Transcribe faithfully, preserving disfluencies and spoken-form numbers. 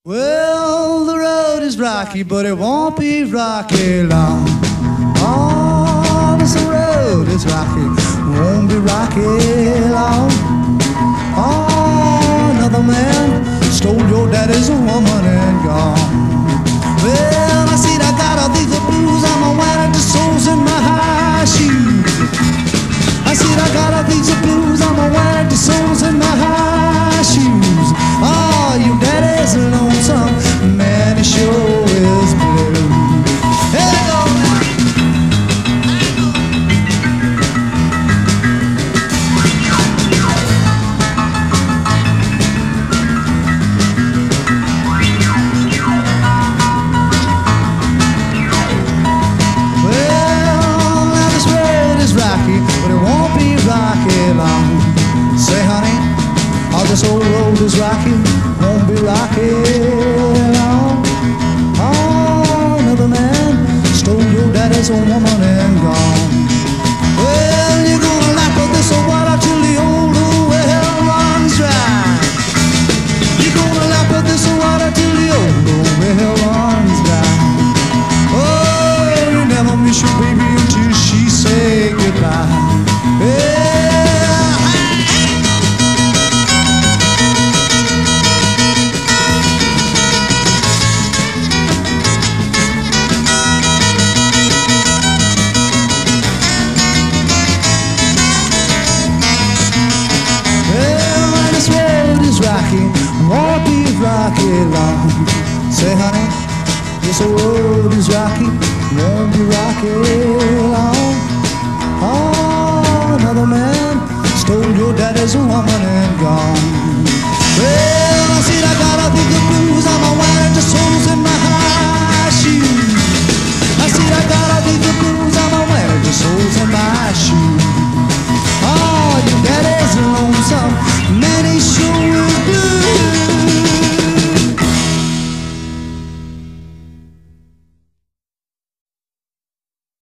Well, the road is rocky, but it won't be rocky long. Oh, this road is rocky, won't be rocky long. Oh, another man stole your daddy's woman and gone. Well, I see I got all these blues, I'm a wearing the soles in my high shoes. I see I got all these blues, I'm a wearing the soles in my high shoes. Oh, your daddy's lonesome, man, he sure is blue. Hey, go now. Well, now this road is rocky, but it won't be rocky long. Say, honey, oh, this old road is rocky, won't be rocky long. Oh, another man stole your daddy's old woman and gone. Well, you're gonna lap of this old water till the old well runs dry. You're gonna lap of this old water till the old well runs dry. Oh, you never miss your baby until she say goodbye. Yeah. Won't be rocky long. Say, honey, this road is rocky, won't be rocky long. Oh, another man stole your daddy's woman and gone. Well, I see I got a big